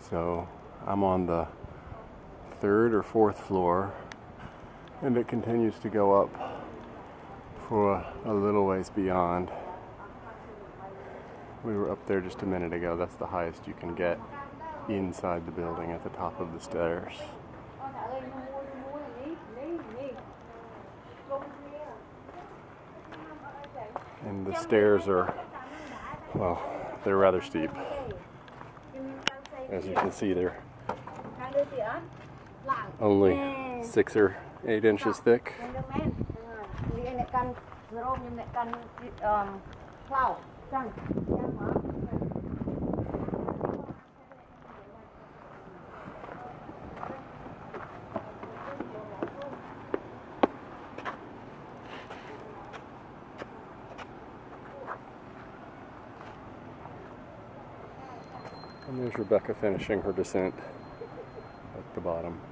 So I'm on the third or fourth floor, and it continues to go up for a little ways beyond. We were up there just a minute ago. That's the highest you can get inside the building, at the top of the stairs. And the stairs are, well, they're rather steep. As you can see, they're only 6 or 8 inches thick. And there's Rebecca finishing her descent at the bottom.